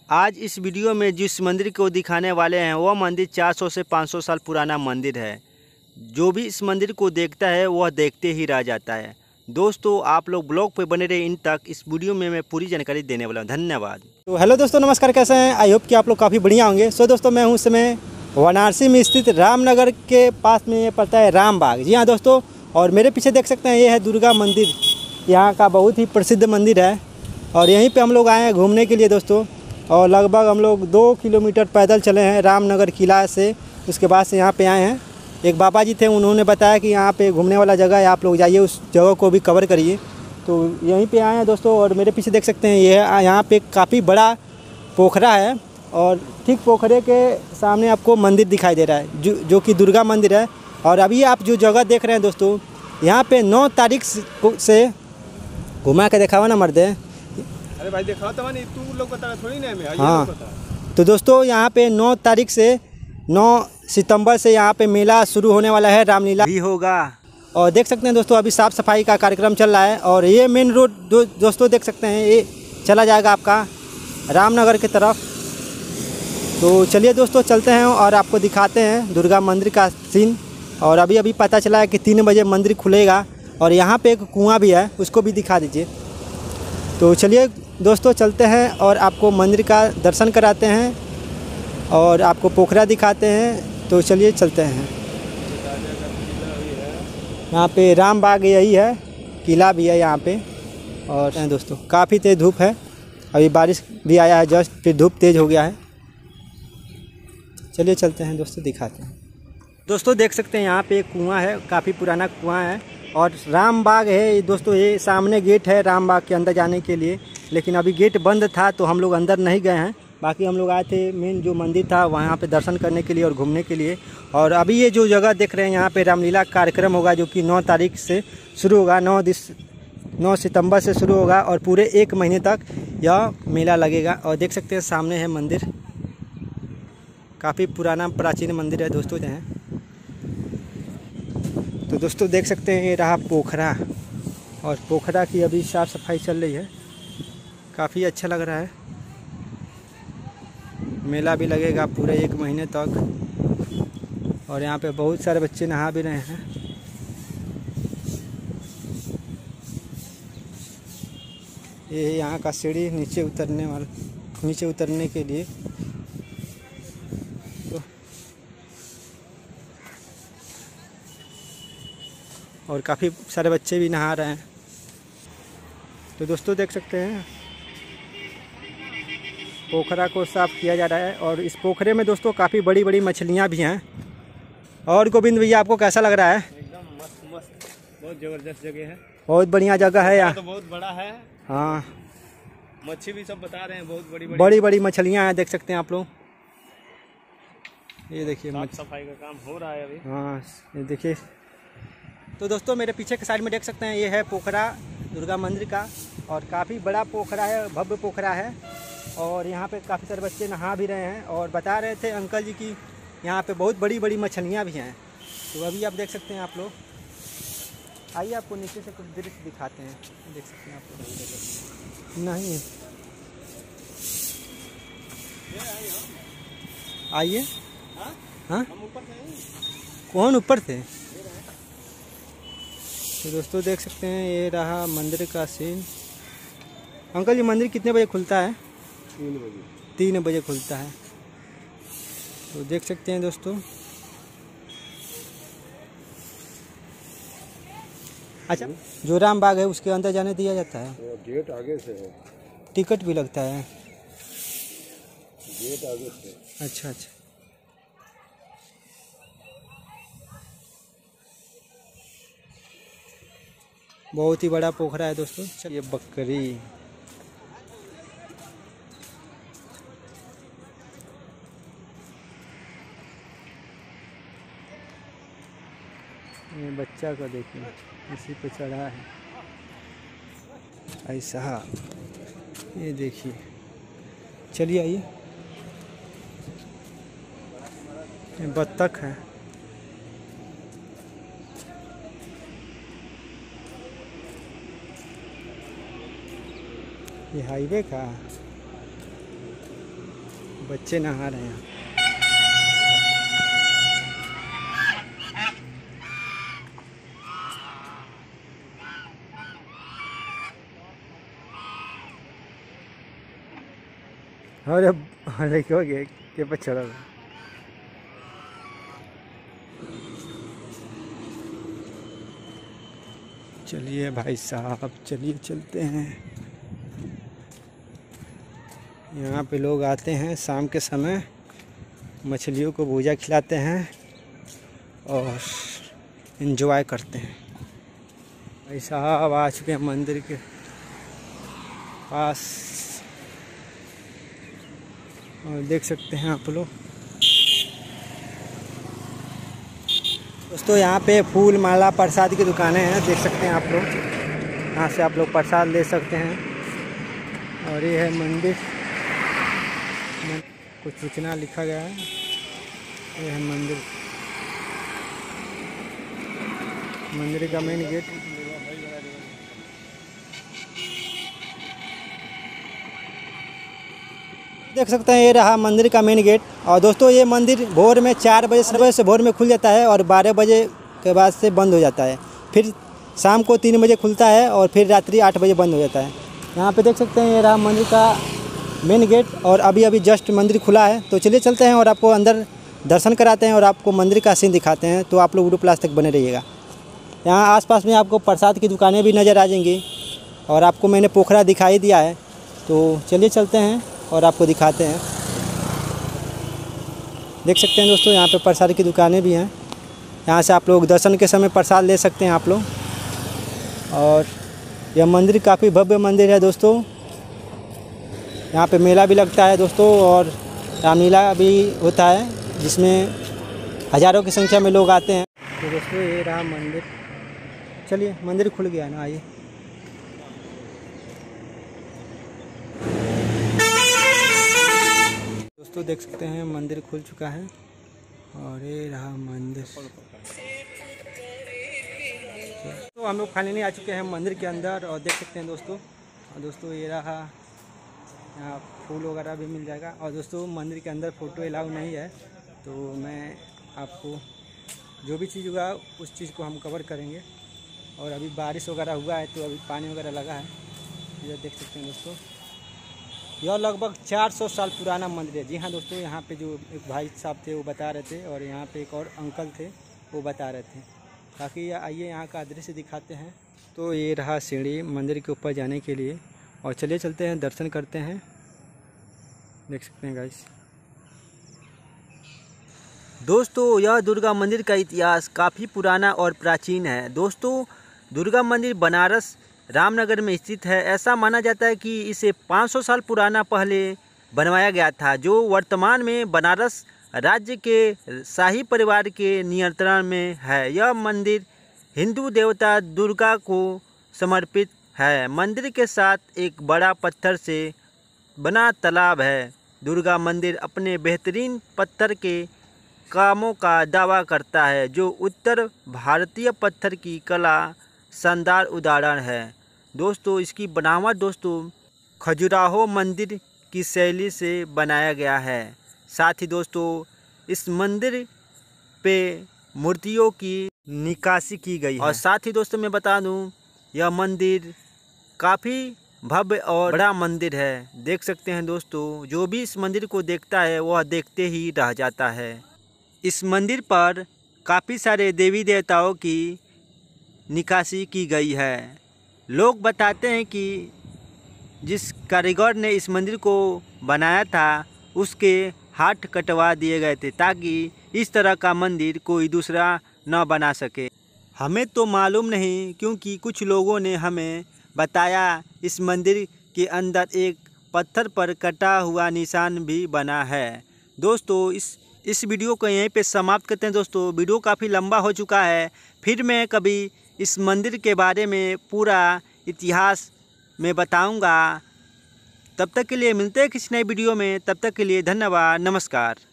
आज इस वीडियो में जिस मंदिर को दिखाने वाले हैं वह मंदिर 400 से 500 साल पुराना मंदिर है। जो भी इस मंदिर को देखता है वह देखते ही रह जाता है। दोस्तों आप लोग ब्लॉग पे बने रहे इन तक, इस वीडियो में मैं पूरी जानकारी देने वाला हूँ। धन्यवाद। तो हेलो दोस्तों, नमस्कार, कैसे हैं? आई होप कि आप लोग काफ़ी बढ़िया होंगे। सो दोस्तों, मैं हूँ इस समय वाराणसी में स्थित रामनगर के पास में ये पड़ता है रामबाग। जी हाँ दोस्तों, और मेरे पीछे देख सकते हैं ये है दुर्गा मंदिर। यहाँ का बहुत ही प्रसिद्ध मंदिर है और यहीं पे हम लोग आए हैं घूमने के लिए दोस्तों। और लगभग हम लोग 2 किलोमीटर पैदल चले हैं रामनगर किला से। उसके बाद से यहाँ पे आए हैं। एक बाबा जी थे, उन्होंने बताया कि यहाँ पे घूमने वाला जगह है, आप लोग जाइए, उस जगह को भी कवर करिए। तो यहीं पे आए हैं दोस्तों। और मेरे पीछे देख सकते हैं ये है, यहाँ पे काफ़ी बड़ा पोखरा है और ठीक पोखरे के सामने आपको मंदिर दिखाई दे रहा है जो कि दुर्गा मंदिर है। और अभी आप जो जगह देख रहे हैं दोस्तों, यहाँ पे 9 तारीख से घुमा के दिखावा ना मर्दे। अरे भाई देखा तो नहीं, तू लोग बता थोड़ी ना मैं। हाँ, तो दोस्तों यहाँ पे 9 तारीख से 9 सितंबर से यहाँ पे मेला शुरू होने वाला है, रामलीला भी होगा। और देख सकते हैं दोस्तों अभी साफ़ सफाई का कार्यक्रम चल रहा है। और ये मेन रोड दोस्तों देख सकते हैं, ये चला जाएगा आपका रामनगर की तरफ। तो चलिए दोस्तों चलते हैं और आपको दिखाते हैं दुर्गा मंदिर का सीन। और अभी पता चला है कि 3 बजे मंदिर खुलेगा और यहाँ पे एक कुआं भी है, उसको भी दिखा दीजिए। तो चलिए दोस्तों चलते हैं और आपको मंदिर का दर्शन कराते हैं और आपको पोखरा दिखाते हैं। तो चलिए चलते हैं। यहाँ पे रामबाग यही है, किला भी है यहाँ पे। और दोस्तों काफ़ी तेज़ धूप है, अभी बारिश भी आया है जस्ट, फिर धूप तेज़ हो गया है। चलिए चलते हैं दोस्तों, दिखाते हैं। दोस्तों देख सकते हैं यहाँ पे एक कुआं है, काफ़ी पुराना कुआं है और रामबाग है दोस्तों। ये सामने गेट है रामबाग के अंदर जाने के लिए, लेकिन अभी गेट बंद था तो हम लोग अंदर नहीं गए हैं। बाकी हम लोग आए थे मेन जो मंदिर था वहाँ पे दर्शन करने के लिए और घूमने के लिए। और अभी ये जो जगह देख रहे हैं यहाँ पे रामलीला कार्यक्रम होगा, जो कि 9 तारीख से शुरू होगा। 9 सितंबर से शुरू होगा और पूरे 1 महीने तक यह मेला लगेगा। और देख सकते हैं सामने है मंदिर, काफ़ी पुराना प्राचीन मंदिर है दोस्तों हैं। तो दोस्तों देख सकते हैं ये रहा पोखरा, और पोखरा की अभी साफ़ सफाई चल रही है, काफ़ी अच्छा लग रहा है। मेला भी लगेगा पूरे 1 महीने तक। और यहाँ पे बहुत सारे बच्चे नहा भी रहे हैं। ये यहाँ का सीढ़ी नीचे उतरने के लिए। तो और काफ़ी सारे बच्चे भी नहा रहे हैं। तो दोस्तों देख सकते हैं पोखरा को साफ़ किया जा रहा है और इस पोखरे में दोस्तों काफ़ी बड़ी बड़ी मछलियाँ भी हैं। और गोविंद भैया आपको कैसा लग रहा है? एकदम मस्त, बहुत जबरदस्त जगह है, बहुत बढ़िया जगह है यहाँ। तो बहुत बड़ा है। हाँ, मच्छी भी सब बता रहे हैं, बहुत बड़ी बड़ी मछलियाँ हैं, देख सकते हैं आप लोग। ये देखिए साफ सफाई का काम हो रहा है अभी। हाँ, ये देखिए। तो दोस्तों मेरे पीछे के साइड में देख सकते हैं ये है पोखरा दुर्गा मंदिर का, और काफ़ी बड़ा पोखरा है, भव्य पोखरा है। और यहाँ पे काफ़ी सारे बच्चे नहा भी रहे हैं और बता रहे थे अंकल जी कि यहाँ पे बहुत बड़ी बड़ी मछलियाँ भी हैं। तो अभी आप देख सकते हैं आप लोग। आइए आपको नीचे से कुछ दृश्य दिखाते हैं, देख सकते हैं आप लोग। नहीं है, आइए। हाँ, कौन ऊपर थे? तो दोस्तों देख सकते हैं ये रहा मंदिर का सीन। अंकल जी मंदिर कितने बजे खुलता है? 3 बजे खुलता है। तो देख सकते हैं दोस्तों। अच्छा, जो रामबाग है उसके अंदर जाने दिया जाता है? गेट आगे से है, टिकट भी लगता है? गेट आगे से। अच्छा। बहुत ही बड़ा पोखरा है दोस्तों। चलिए बकरी, ये बच्चा को देखिए, इसी पे चढ़ा है ऐसा। ये देखिए, चलिए आइए। ये बत्तख है। ये हाईवे का। बच्चे नहा रहे हैं। अरे अरे क्यों गए के पर चढ़ा रहा। चलिए भाई साहब, चलिए चलते हैं। यहाँ पे लोग आते हैं शाम के समय, मछलियों को भूजा खिलाते हैं और एंजॉय करते हैं। भाई साहब आ चुके हैं मंदिर के पास और देख सकते हैं आप लोग। दोस्तों यहाँ पे फूल माला प्रसाद की दुकानें हैं, देख सकते हैं आप लोग। यहाँ से आप लोग प्रसाद ले सकते हैं। और ये है मंदिर, कुछ सूचना लिखा गया है। ये है मंदिर, मंदिर का मेन गेट। देख सकते हैं ये रहा मंदिर का मेन गेट। और दोस्तों ये मंदिर भोर में 4 बजे सुबह से भोर में खुल जाता है और 12 बजे के बाद से बंद हो जाता है। फिर शाम को 3 बजे खुलता है और फिर रात्रि 8 बजे बंद हो जाता है। यहाँ पे देख सकते हैं ये रहा मंदिर का मेन गेट और अभी अभी जस्ट मंदिर खुला है। तो चलिए चलते हैं और आपको अंदर दर्शन कराते हैं और आपको मंदिर का सीन दिखाते हैं। तो आप लोग वीडियो प्लास तक बने रहिएगा। यहाँ आसपास में आपको प्रसाद की दुकानें भी नज़र आ जाएंगी और आपको मैंने पोखरा दिखाई दिया है। तो चलिए चलते हैं और आपको दिखाते हैं। देख सकते हैं दोस्तों यहाँ पे प्रसाद की दुकानें भी हैं। यहाँ से आप लोग दर्शन के समय प्रसाद ले सकते हैं आप लोग। और यह मंदिर काफ़ी भव्य मंदिर है दोस्तों। यहाँ पे मेला भी लगता है दोस्तों और रामलीला भी होता है जिसमें हज़ारों की संख्या में लोग आते हैं। तो दोस्तों ये रहा मंदिर। चलिए मंदिर खुल गया ना, आइए। दोस्तों देख सकते हैं मंदिर खुल चुका है और ये रहा मंदिर। तो हम लोग फाइनली आ चुके हैं मंदिर के अंदर और देख सकते हैं दोस्तों ये रहा। यहाँ फूल वगैरह भी मिल जाएगा। और दोस्तों मंदिर के अंदर फ़ोटो अलाउ नहीं है, तो मैं आपको जो भी चीज़ होगा उस चीज़ को हम कवर करेंगे। और अभी बारिश वगैरह हुआ है तो अभी पानी वगैरह लगा है। ये देख सकते हैं दोस्तों, यह लगभग 400 साल पुराना मंदिर है। जी हाँ दोस्तों, यहाँ पे जो एक भाई साहब थे वो बता रहे थे और यहाँ पे एक और अंकल थे वो बता रहे थे। ताकि आइए यहाँ का दृश्य दिखाते हैं। तो ये रहा सीढ़ी मंदिर के ऊपर जाने के लिए और चलिए चलते हैं, दर्शन करते हैं। देख सकते हैं गाइस। दोस्तों यह दुर्गा मंदिर का इतिहास काफ़ी पुराना और प्राचीन है। दोस्तों दुर्गा मंदिर बनारस रामनगर में स्थित है। ऐसा माना जाता है कि इसे 500 साल पुराना पहले बनवाया गया था, जो वर्तमान में बनारस राज्य के शाही परिवार के नियंत्रण में है। यह मंदिर हिंदू देवता दुर्गा को समर्पित है। मंदिर के साथ एक बड़ा पत्थर से बना तालाब है। दुर्गा मंदिर अपने बेहतरीन पत्थर के कामों का दावा करता है, जो उत्तर भारतीय पत्थर की कला शानदार उदाहरण है। दोस्तों इसकी बनावट दोस्तों खजुराहो मंदिर की शैली से बनाया गया है। साथ ही दोस्तों इस मंदिर पे मूर्तियों की निकासी की गई है। और साथ ही दोस्तों मैं बता दूं यह मंदिर काफ़ी भव्य और बड़ा मंदिर है। देख सकते हैं दोस्तों, जो भी इस मंदिर को देखता है वह देखते ही रह जाता है। इस मंदिर पर काफ़ी सारे देवी देवताओं की निकासी की गई है। लोग बताते हैं कि जिस कारीगर ने इस मंदिर को बनाया था उसके हाथ कटवा दिए गए थे, ताकि इस तरह का मंदिर कोई दूसरा न बना सके। हमें तो मालूम नहीं, क्योंकि कुछ लोगों ने हमें बताया इस मंदिर के अंदर एक पत्थर पर कटा हुआ निशान भी बना है। दोस्तों इस वीडियो को यहीं पे समाप्त करते हैं। दोस्तों वीडियो काफ़ी लंबा हो चुका है, फिर मैं कभी इस मंदिर के बारे में पूरा इतिहास में बताऊंगा। तब तक के लिए मिलते हैं किसी नई वीडियो में। तब तक के लिए धन्यवाद, नमस्कार।